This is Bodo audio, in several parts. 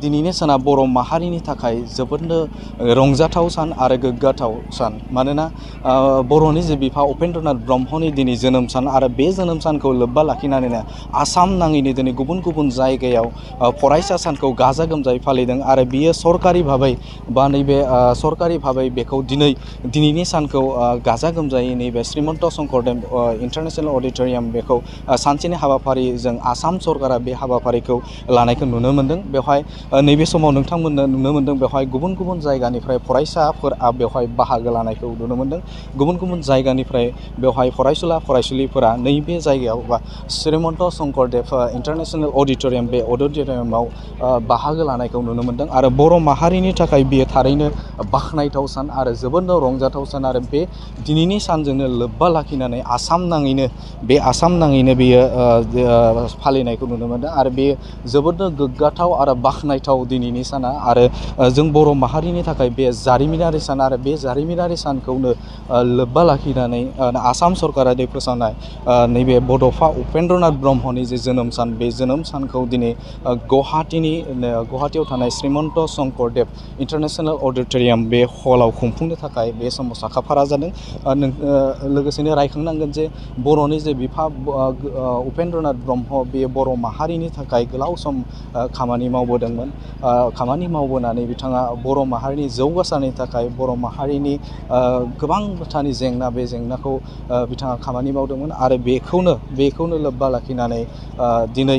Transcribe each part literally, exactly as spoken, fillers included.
दिनैनि साना बर' माहारिनि थाखाय जोबोदनो रंजाथाव सान आरो गोग्गाथाव सान मानोना बर'नि जे बिफा उपेन्द्रनाथ ब्रह्मनि दिनै जोनोम सान आरो बे जोनोम सानखौ लोब्बा लाखिनानैनो आसाम नाङैनो दिनै गुबुन गुबुन जायगायाव फरायसा सानखौ गाजा गोमजायै फालिदों आरो बियो सरकारि भाबै बा नैबे सरकारि भाबै बेखौ दिनै दिनैनि सानखौ गाजा गोमजायै नैबे श्रीमन्त शंकरदेव इन्टारनेशनेल अडिट'रियाम बेखौ सानसेनि हाबाफारिजों आसाम सरकारा बे हाबाफारिखौ लानायखौ नुनो मोन्दों। बेवहाय नैबे समाव नोंथांमोननो नुनो मोन्दों बेवहाय गुबुन गुबुन जायगानिफ्राय फरायसाफोरा बेवहाय बाहागो लानायखौ नुनो मोन्दों। गुबुन गुबुन जायगानिफ्राय बेवहाय फरायसुला फरायसुलिफोरा नैबे जायगायाव बा श्रीमन्त शंकरदेव इन्टारनेशनेल अडिट'रियाम बे अडिट'रियामाव बाहागो लानायखौ नुनो मोन्दों आरो बर' माहारिनि थाखाय बियो थारैनो बाख्नायथाव सान आरो जोबोद रंजाथाव सान आरो बे दिनैनि सानजोंनो लोब्बा लाखिनानै आसाम नाङैनो बे आसाम नाङैनो बियो फालिनायखौ नुनो मोन्दों आरो बेयो जोबोद गोग्गाथाव आरो बाख्नायथाव दिनैनि साना आरो जों बर' माहारिनि थाखाय बे जारिमिनारि सान आरो बे जारिमिनारि सानखौनो लोब्बा लाखिनानै आसाम सरकारा दि फोसावनाय नैबे बड'फा उपेन्द्रनाथ ब्रह्मनि जे जोनोम सान बे जोनोम सानखौ दिनै गुवाहाटीनि गुवाहाटीयाव थानाय श्रीमन्त शंकरदेव इन्टारनेशनेल अडिट'रियाम बे हलाव खुंफुंनो थाखाय बे समाव साखाफारा जादों। लोगोसेनो रायखांनांगोन जे बर'नि जे बिफा उपेन्द्रनाथ ब्रह्म बे बर' माहारिनि थाखाय गोलाव सम खामानि मावबोदोंमोन। खामानि मावबोनानै बिथाङा बर' माहारिनि जौगासारनि थाखाय बर' माहारिनि गोबां बाथ्रानि जेंना बे जेंनाखौ बिथाङा खामानि मावदोंमोन आरो बेखौनो बेखौनो लोब्बा लाखिनानै दिनै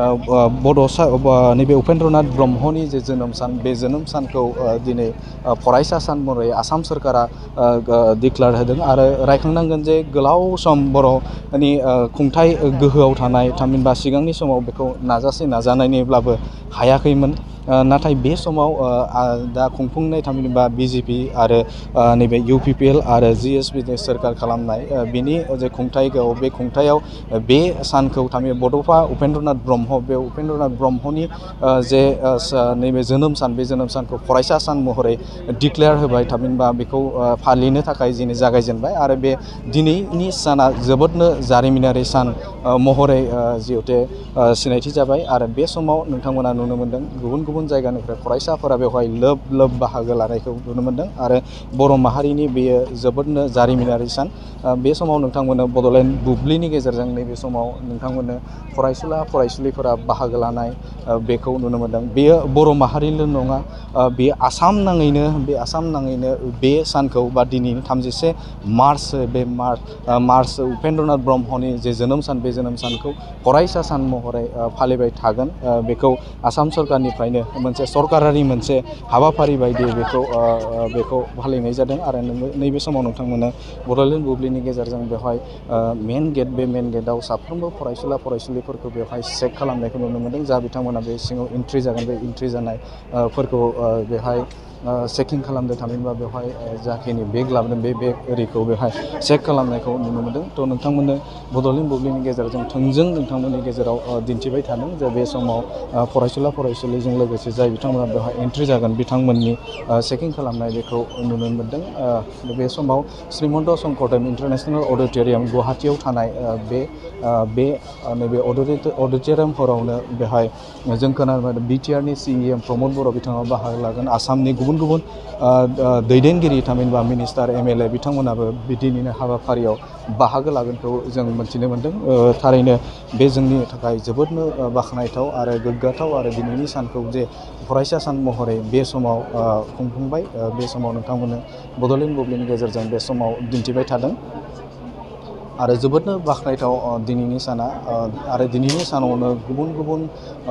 बड'सा नैबे उपेन्द्रनाथ ब्रह्मनि जे जोनोम सान बे जोनोम सानखौ दिनै फरायसा सान महरै आसाम सोरखारा डिक्लेयार होदों आरो रायखांनांगोन जे गोलाव सम बर'नि खुंथाइ गोहोआव थानाय थामहिनबा सिगांनि समाव बेखौ नाजासे नाजानायनिब्लाबो हायाखैमोन। नाथाय बे समाव दा खुंफुंनाय थामहिनबा बिजेपि आरो नैबे इउ पि पि एल आरो जि एस पि सोरखार खालामनाय बिनि जे खुंथाइ बे खुंथायाव बे सानखौ थामहिनबा बड'फा उपेन्द्रनाथ ब्रह्म बे उपेन्द्रनाथ ब्रह्मनि जे नैबे जोनोम सान बे जोनोम सानखौ फरायसा सान महरै डिक्लेयार होबाय थामहिनबा बेखौ फालिनो थाखाय दिनै जागायजेनबाय आरो बे दिनैनि साना जोबोदनो जारिमिनारि सान महरै जिहेथु सिनायथि जाबाय आरो बे समाव नोंथांमोना नुनो मोन्दों गुबुन गुबुन जायगानिफ्राय फरायसाफोरा बेवहाय लोब लोब बाहागो लानायखौ नुनो मोन्दों आरो बर' माहारिनि बेयो जोबोदनो जारिमिनारि सान। बे समाव नोंथांमोननो बड'लेण्ड बुब्लिनि गेजेरजों नैबे समाव नोंथांमोननो फरायसुला फरायसुलिफोरा बाहागो लानाय बेखौ नुनो मोन्दों। बेयो बर' माहारिल' नङा बेयो आसाम नाङैनो बे आसाम नाङैनो बे सानखौ बा दिनैनि थामजिसे मार्च बे मार्च मार्च उपेन्द्रनाथ ब्रह्मनि जे जोनोम सान बे जोनोम सानखौ फरायसा सान महरै फालिबाय थागोन। बेखौ आसाम सरकारनिफ्रायनो मोनसे सरकारारि मोनसे हाबाफारि बायदियै बेखौ बेखौ फालिनाय जादों आरो नैबे समाव नोंथांमोना बड'लेण्ड बुब्लिनि गेजेरजों बेवहाय मेन गेट बे मेन गेटआव साफ्रोमबो फरायसुला फरायसुलिफोरखौ बेवहाय चेक खालामनायखौ नुनो मोन्दों। जा बिथांमोना बे सिङाव एन्ट्रि जागोन बे एन्ट्रि जानाय फोरखौ बेवहाय चेकिं खालामदों थामहिनबा बेवहाय जाखिनि बेग लाबोदों बे बेग ओरिखौ बेवहाय चेक खालामनायखौ नुनो मोन्दों। थ' नोंथांमोननो बड'लेण्ड बुब्लिनि गेजेरजों थोंजों नोंथांमोननि गेजेराव दिन्थिबाय थादों जे बे समाव फरायसुला फरायसुलिजों लोगोसे जाय बिथांमोना बेवहाय एन्ट्रि जागोन बिथांमोननि चेकिं खालामनाय बेखौ नुनो मोन्दों। बे समाव श्रीमन्त शंकरदेव इन्टारनेशनेल अडिट'रियाम गुवाहाटीयाव थानाय बे बे नैबे अडिट'रियाम हरावनो बेहाय जों खोनानो मोन्दों बि टि आरनि सि एम प्रमद बर' बिथाङा बाहागो लागोन। आसामनि गुबुन गुबुन दैदेनगिरि थामहिनबा मिनिस्टार एम एल ए बिथांमोनाबो दिनैनो हाबाफारियाव बाहागो लागोनखौ जों मिथिनो मोन्दों। थारैनो बे जोंनि थाखाय जोबोदनो बाख्नायथाव आरो गोग्गाथाव आरो दिनैनि सानखौ जे फरायसा सान महरै बे समाव खुंफुंबाय बे समाव नोंथांमोननो बड'लेण्ड बुब्लिनि गेजेरजों बे समाव दिन्थिबाय थादों आरो जोबोदनो बाख्नायथाव दिनैनि साना आरो दिनैनि सानावनो गुबुन गुबुन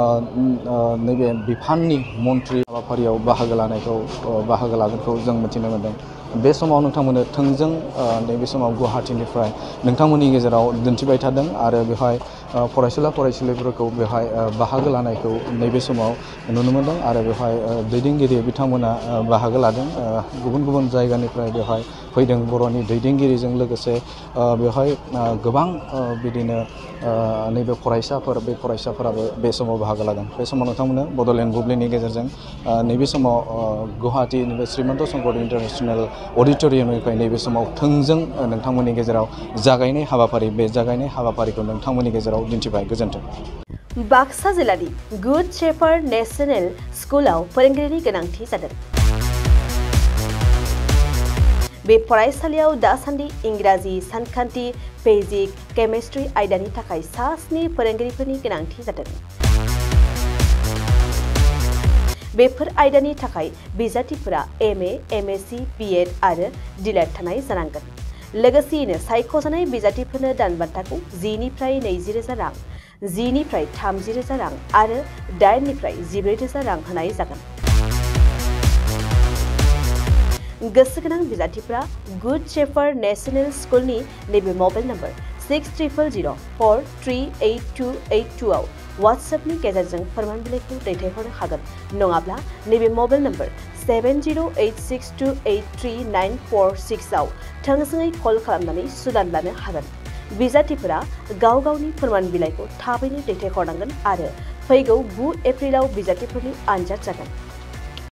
नैबे बिफाननि मन्थ्रि हाबाफारियाव बाहागो लानायखौ बाहागो लागोनखौ जों मिथिनो मोन्दों। बे समाव नोंथांमोननो थोंजों नैबे समाव गुवाहाटीनिफ्राय नोंथांमोननि गेजेराव दिन्थिबाय थादों आरो बेवहाय फरायसुला फरायसुलिफोरखौ बेवहाय बाहागो लानायखौ नैबे समाव नुनो मोन्दों आरो बेवहाय दैदेनगिरि बिथांमोना बाहागो लादों। गुबुन गुबुन जायगानिफ्राय बेवहाय फैदों बर'नि दैदेनगिरिजों लोगोसे बेवहाय गोबां बिदिनो नैबे फरायसाफोर बे फरायसाफोराबो बे समाव बाहागो लादों। बे समाव नोंथांमोननो बड'लेण्ड बुब्लिनि गेजेरजों नैबे समाव गुवाहाटी नैबे श्रीमन्त शंकरदेव इन्टारनेशनेल अडिट'रियामनिफ्राय नैबे समाव थोंजों नोंथांमोननि गेजेराव जागायनाय हाबाफारि बे जागायनाय हाबाफारिखौ नोंथांमोननि गेजेराव दिन्थिबाय। गोजोन्थों। बाक्सा जिल्लानि गुड शेफार्ड नेशनेल स्कुलाव फोरोंगिरिनि गोनांथि जादों। बे फरायसालियाव दासान्दि इंराजि, सानखान्थि, फिजिक्स, केमिस्ट्रि आयदानि थाखाय सा स्नि फोरोंगिरिफोरनि गोनांथि जादों। बेफोर आयदानि थाखाय बिजाथिफोरा M A, M S C, B Ed आरो डिलेड थानाय जानांगोन। लोगोसेयैनो सायख'जानाय बिजाथिफोरनो दानबान्थाखौ जिनिफ्राय नैजि रोजा रां, जिनिफ्राय थामजि रोजा रां आरो दाइननिफ्राय जिब्रै रोजा रां होनाय जागोन। गोसो गोनां बिजाथिफोरा गुड शेफार्ड नेशनेल स्कुलनि नैबे mobile number six triple zero' four three eight two eight two आव वाट्सएपनि गेजेरजों फोरमान बिलाइखौ दैथायहरनो हागोन। नङाब्ला नैबे mobile number seven zero' eight six two eight three nine four six आव थोंजोङै कल खालामनानै सुलाद लानो हागोन। बिजाथिफोरा गाव गावनि फोरमान बिलाइखौ थाबैनो दैथायहरनांगोन आरो फैगौ गु एप्रिलाव बिजाथिफोरनि आनजाद जागोन।